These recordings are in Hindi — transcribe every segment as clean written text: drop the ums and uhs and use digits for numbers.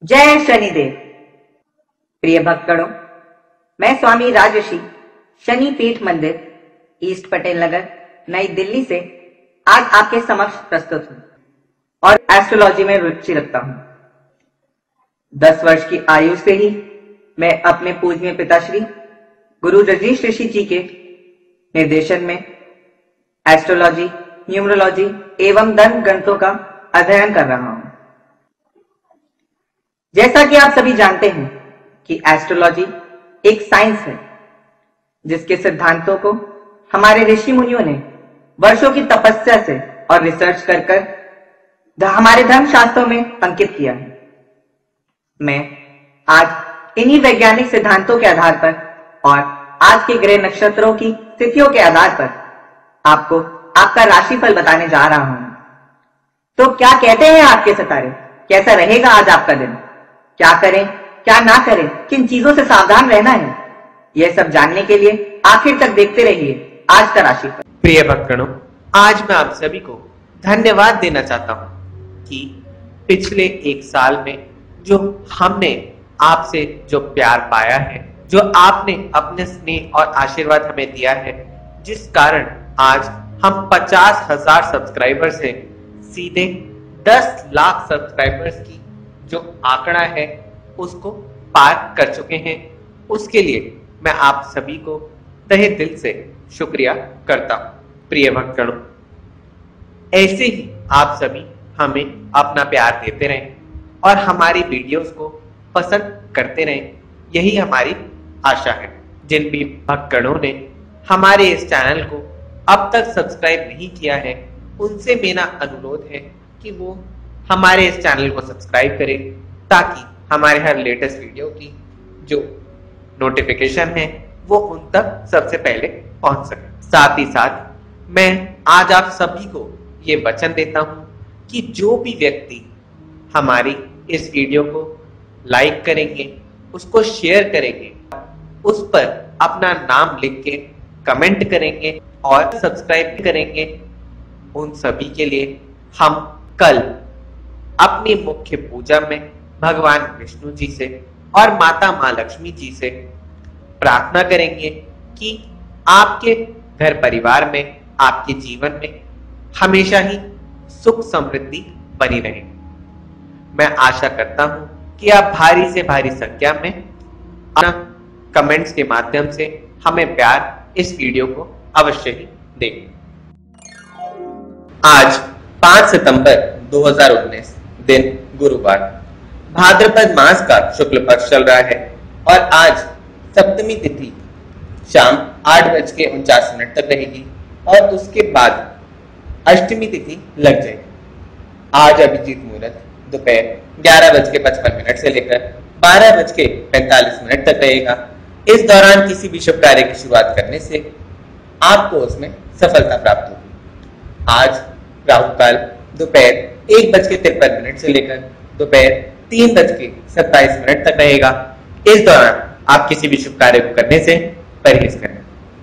जय शनिदेव। प्रिय भक्तगणों, मैं स्वामी राजर्षि शनि पीठ मंदिर ईस्ट पटेल नगर नई दिल्ली से आज आपके समक्ष प्रस्तुत हूं और एस्ट्रोलॉजी में रुचि रखता हूं। 10 वर्ष की आयु से ही मैं अपने पूजनीय पिताश्री गुरु रजनीश ऋषि जी के निर्देशन में एस्ट्रोलॉजी, न्यूमरोलॉजी एवं धर्म ग्रंथों का अध्ययन कर रहा हूं। जैसा कि आप सभी जानते हैं कि एस्ट्रोलॉजी एक साइंस है जिसके सिद्धांतों को हमारे ऋषि मुनियों ने वर्षों की तपस्या से और रिसर्च कर हमारे धर्मशास्त्रों में अंकित किया है। मैं आज इन्हीं वैज्ञानिक सिद्धांतों के आधार पर और आज के ग्रह नक्षत्रों की स्थितियों के आधार पर आपको आपका राशिफल बताने जा रहा हूं। तो क्या कहते हैं आपके सितारे, कैसा रहेगा आज आपका दिन, क्या करें क्या ना करें, किन चीजों से सावधान रहना है, यह सब जानने के लिए आखिर तक देखते रहिए आज का राशिफल। प्रिय भक्तगणों, आज मैं आप सभी को धन्यवाद देना चाहता हूं कि पिछले 1 साल में जो हमने आपसे जो प्यार पाया है, जो आपने अपने स्नेह और आशीर्वाद हमें दिया है, जिस कारण आज हम 50,000 सब्सक्राइबर से सीधे 10 लाख सब्सक्राइबर्स की जो आंकड़ा है उसको पार कर चुके हैं, उसके लिए मैं आप सभी को तहे दिल से शुक्रिया करता हूं। प्रिय भक्तगणों, ऐसे ही आप सभी हमें अपना प्यार देते रहें और हमारी वीडियोस को पसंद करते रहें, यही हमारी आशा है। जिन भी भक्तगणों ने हमारे इस चैनल को अब तक सब्सक्राइब नहीं किया है, उनसे मेरा अनुरोध है कि वो हमारे इस चैनल को सब्सक्राइब करें ताकि हमारे हर लेटेस्ट वीडियो की जो नोटिफिकेशन है वो उन तक सबसे पहले पहुंच सके। साथ ही साथ मैं आज आप सभी को ये वचन देता हूं कि जो भी व्यक्ति हमारी इस वीडियो को लाइक करेंगे, उसको शेयर करेंगे, उस पर अपना नाम लिख के कमेंट करेंगे और सब्सक्राइब करेंगे, उन सभी के लिए हम कल अपनी मुख्य पूजा में भगवान विष्णु जी से और माता मां लक्ष्मी जी से प्रार्थना करेंगे कि आपके घर परिवार में, आपके जीवन में हमेशा ही सुख समृद्धि बनी रहे। मैं आशा करता हूं कि आप भारी से भारी संख्या में अपना कमेंट्स के माध्यम से हमें प्यार इस वीडियो को अवश्य ही दें। आज 5 सितंबर 2019 दिन गुरुवार, भाद्रपद मास का शुक्ल पक्ष चल रहा है और आज सप्तमी तिथि शाम 8:49 तक रहेगी और उसके बाद अष्टमी तिथि लग जाएगी। आज अभिजीत मुहूर्त दोपहर 11:55 से लेकर 12:45 तक रहेगा। इस दौरान किसी भी शुभ कार्य की शुरुआत करने से आपको उसमें सफलता प्राप्त होगी। आज राहु काल दोपहर 1:53 से लेकर दोपहर 3:27 तक रहेगा। इस दौरान आप किसी भी शुभ कार्य को करने से परहेज करें।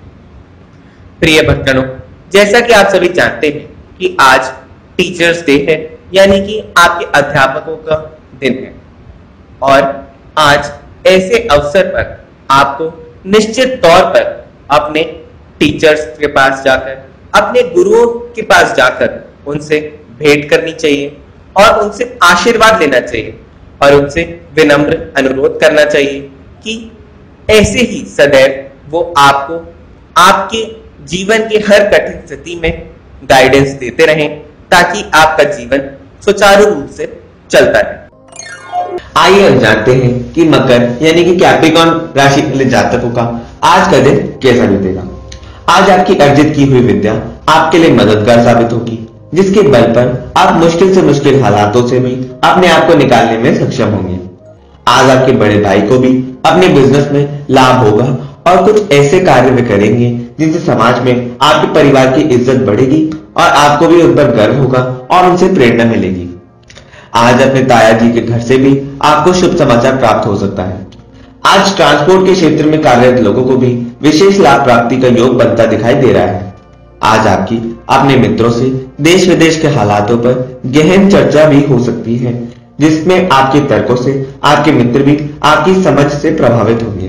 प्रिय भक्तगणों, जैसा कि आप सभी जानते हैं कि आज टीचर्स डे है, यानी कि आपके अध्यापकों का दिन है और आज ऐसे अवसर पर आपको निश्चित तौर पर अपने टीचर्स के पास जाकर, अपने गुरुओं के पास जाकर उनसे भेंट करनी चाहिए और उनसे आशीर्वाद लेना चाहिए और उनसे विनम्र अनुरोध करना चाहिए कि ऐसे ही सदैव वो आपको आपके जीवन के हर कठिन स्थिति में गाइडेंस देते रहें ताकि आपका जीवन सुचारू रूप से चलता रहे। आइए हम जानते हैं कि मकर यानी कि कैप्रिकॉर्न राशि वाले जातकों का आज का दिन कैसा बीतेगा। आज आपकी अर्जित की हुई विद्या आपके लिए मददगार साबित होगी, जिसके बल पर आप मुश्किल से मुश्किल हालातों से भी अपने आप को निकालने में सक्षम होंगे। आज आपके बड़े भाई को भी अपने बिजनेस में लाभ होगा और कुछ ऐसे कार्य वे करेंगे जिनसे समाज में आपके परिवार की इज्जत बढ़ेगी और आपको भी उन पर गर्व होगा और उनसे प्रेरणा मिलेगी। आज अपने ताया जी के घर से भी आपको शुभ समाचार प्राप्त हो सकता है। आज ट्रांसपोर्ट के क्षेत्र में कार्यरत लोगों को भी विशेष लाभ प्राप्ति का योग बनता दिखाई दे रहा है। आज आपकी अपने मित्रों से देश विदेश के हालातों पर गहन चर्चा भी हो सकती है, जिसमें आपके तर्कों से आपके मित्र भी आपकी समझ से प्रभावित होंगे।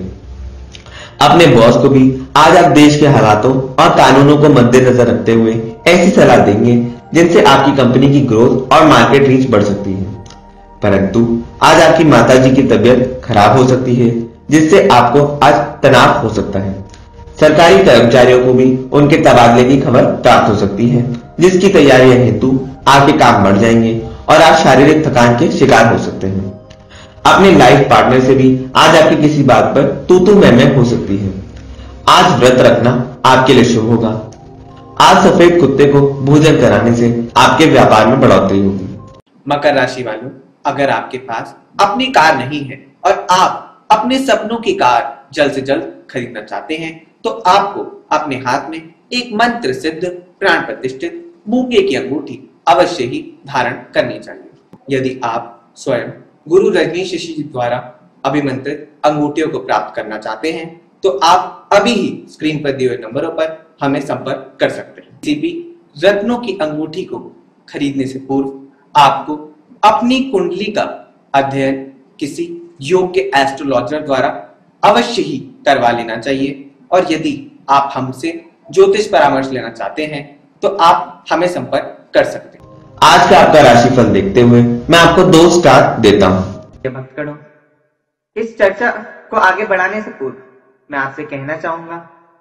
अपने बॉस को भी आज आप देश के हालातों और कानूनों को मद्देनजर रखते हुए ऐसी सलाह देंगे जिनसे आपकी कंपनी की ग्रोथ और मार्केट रीच बढ़ सकती है। परंतु आज आपकी माताजी की तबीयत खराब हो सकती है, जिससे आपको आज तनाव हो सकता है। सरकारी कर्मचारियों को भी उनके तबादले की खबर प्राप्त हो सकती है, जिसकी तैयारियां हेतु आपके काम बढ़ जाएंगे और आप शारीरिक थकान के शिकार हो सकते हैं। अपने लाइफ पार्टनर से भी आज आपकी किसी बात पर तू मैं हो सकती है। आज व्रत रखना आपके लिए शुभ होगा। आज सफेद कुत्ते को भोजन कराने से आपके व्यापार में बढ़ोतरी होगी। मकर राशि वालों, अगर आपके पास अपनी कार नहीं है और आप अपने सपनों की कार जल्द से जल्द खरीदना चाहते हैं, तो आपको अपने हाथ में एक मंत्र सिद्ध प्राण प्रतिष्ठित मूंगे की अंगूठी अवश्य ही धारण करनी चाहिए। यदि आप स्वयं गुरु रजनीश ऋषि जी द्वारा अभिमंत्रित अंगूठियों को प्राप्त करना चाहते हैं, तो आप अभी ही स्क्रीन पर दिए हुए नंबरों पर हमें संपर्क कर सकते हैं। किसी भी रत्नों की अंगूठी को खरीदने से पूर्व आपको अपनी कुंडली का अध्ययन किसी योग्य एस्ट्रोलॉजर द्वारा अवश्य ही करवा लेना चाहिए। और यदि आप हमसे ज्योतिष परामर्श लेना चाहते हैं, तो आप हमें संपर्क कर सकते हैं। आज का आपका राशिफल देखते हुए मैं आपको 2 स्टार देता हूं। भक्तगणों, इस चर्चा को आगे बढ़ाने से पूर्व मैं आपसे कहना चाहूंगा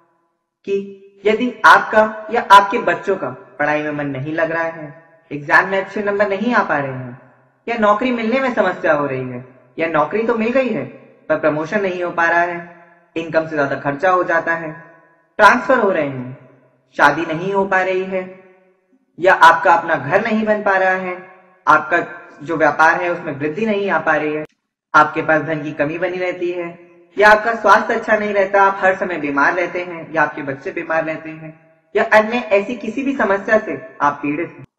कि यदि आपका या आपके बच्चों का पढ़ाई में मन नहीं लग रहा है, एग्जाम में अच्छे नंबर नहीं आ पा रहे हैं, या नौकरी मिलने में समस्या हो रही है, या नौकरी तो मिल गई है पर प्रमोशन नहीं हो पा रहा है, इनकम से ज्यादा खर्चा हो जाता है, ट्रांसफर हो रहे हैं, शादी नहीं हो पा रही है, या आपका अपना घर नहीं बन पा रहा है, आपका जो व्यापार है उसमें वृद्धि नहीं आ पा रही है, आपके पास धन की कमी बनी रहती है, या आपका स्वास्थ्य अच्छा नहीं रहता, आप हर समय बीमार रहते हैं, या आपके बच्चे बीमार रहते हैं, या अन्य ऐसी किसी भी समस्या से आप पीड़ित हैं,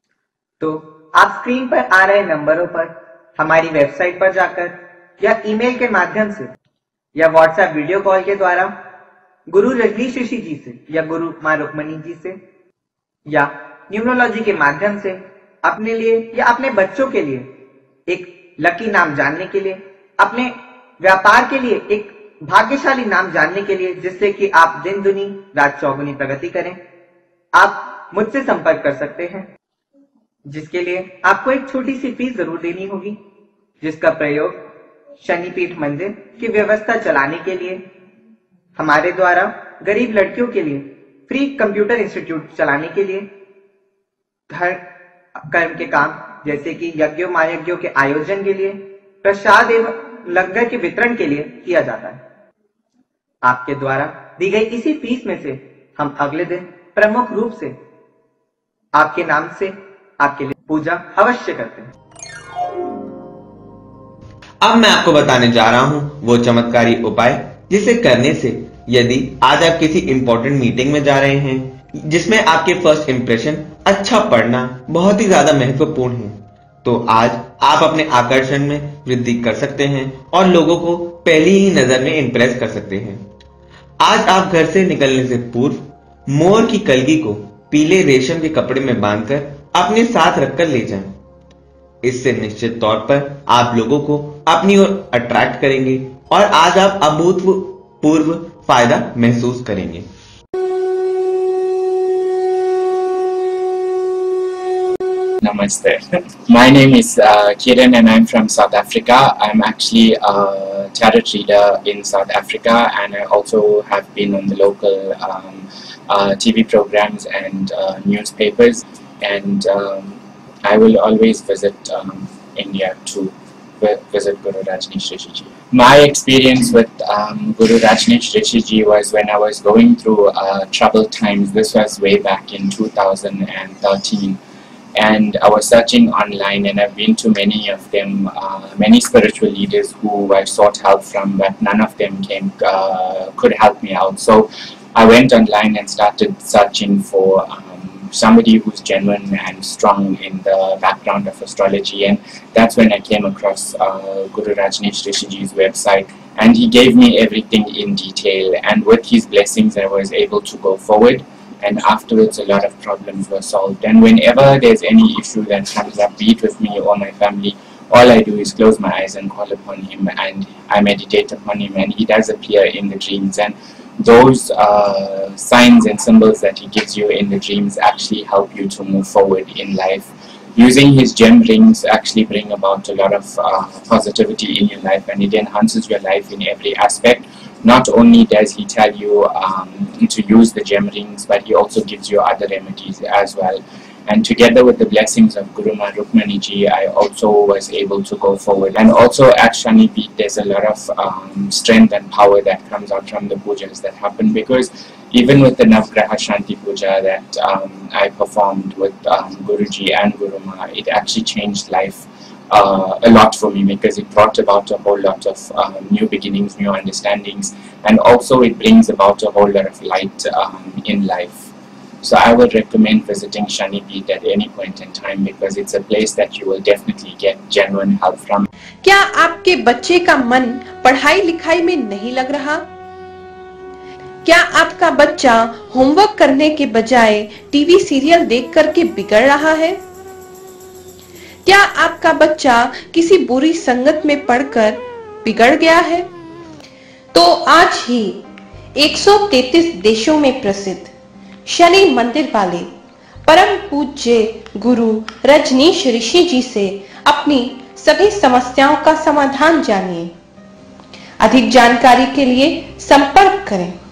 तो आप स्क्रीन पर आ रहे नंबरों पर हमारी वेबसाइट पर जाकर या ईमेल के माध्यम से या व्हाट्सएप वीडियो कॉल के द्वारा गुरु रजनीश ऋषि जी से या गुरु मां रुक्मणी जी से या न्यूमरोलॉजी के माध्यम से अपने लिए या अपने बच्चों के लिए एक लकी नाम जानने के लिए, अपने व्यापार के लिए एक भाग्यशाली नाम जानने के लिए, जिससे कि आप दिन दुनी रात चौगुनी प्रगति करें, आप मुझसे संपर्क कर सकते हैं। जिसके लिए आपको एक छोटी सी फीस जरूर देनी होगी, जिसका प्रयोग शनिपीठ मंदिर की व्यवस्था चलाने के लिए, हमारे द्वारा गरीब लड़कियों के लिए फ्री कंप्यूटर इंस्टीट्यूट चलाने के लिए, धर्म कर्म के काम जैसे कि यज्ञों महायज्ञों के आयोजन के लिए, प्रसाद एवं लंगर के वितरण के लिए किया जाता है। आपके द्वारा दी गई इसी फीस में से हम अगले दिन प्रमुख रूप से आपके नाम से आपके लिए पूजा अवश्य करते हैं। अब मैं आपको बताने जा रहा हूं वो चमत्कारी उपाय जिसे करने से यदि आज आप किसी इंपॉर्टेंट मीटिंग में जा रहे हैं जिसमें आपके फर्स्ट इंप्रेशन अच्छा पड़ना बहुत ही ज्यादा महत्वपूर्ण है, तो आज आप अपने आकर्षण में वृद्धि कर सकते हैं और लोगों को पहली ही नजर में इंप्रेस कर सकते हैं। आज आप घर से निकलने से पूर्व मोर की कलगी को पीले रेशम के कपड़े में बांधकर अपने साथ रखकर ले जाएं। इससे निश्चित तौर पर आप लोगों को अपनी ओर अट्रैक्ट करेंगे और आज आप अभूतपूर्व फायदा महसूस करेंगे। Namaste. My name is Kiran and I'm from South Africa. I'm actually a tarot reader in South Africa, and I also have been on the local TV programs and newspapers, and I will always visit India to visit Guru Rajneesh Rishi Ji. My experience with Guru Rajneesh Rishi Ji was when I was going through troubled times. This was way back in 2013. And I was searching online, and I've been to many of them, many spiritual leaders who I sought help from, but none of them could help me out. So I went online and started searching for somebody who's genuine and strong in the background of astrology, and that's when I came across Guru Rajneesh Rishi Ji's website, and he gave me everything in detail, and with his blessings I was able to go forward. And afterwards a lot of problems were solved, and whenever there's any issue that comes up, be it with me or my family all I do is close my eyes and call upon him, and I meditate upon him, and he does appear in the dreams. And those signs and symbols that he gives you in the dreams actually help you to move forward in life. Using his gem rings actually bring about a lot of positivity in your life, and it enhances your life in every aspect. Not only does he tell you to use the gem rings, but he also gives you other remedies as well. And together with the blessings of Guru Ma Rukmani Ji, I also was able to go forward. And also at Shani Peeth, there's a lot of strength and power that comes out from the pujas that happen, because even with the Navgraha Shanti Puja that I performed with Guruji and Guru Ma, it actually changed life a lot for me, because it brought about a whole lot of new beginnings, new understandings, and also it brings about a whole lot of light in life. So I would recommend visiting Shani Peeth at any point in time, because it's a place that you will definitely get genuine help from. क्या आपके बच्चे का मन पढ़ाई लिखाई में नहीं लग रहा? क्या आपका बच्चा होमवर्क करने के बजाय टीवी सीरियल देख करके बिगड़ रहा है? क्या आपका बच्चा किसी बुरी संगत में पड़कर बिगड़ गया है? तो आज ही 133 देशों में प्रसिद्ध शनि मंदिर वाले परम पूज्य गुरु रजनीश ऋषि जी से अपनी सभी समस्याओं का समाधान जानिए। अधिक जानकारी के लिए संपर्क करें।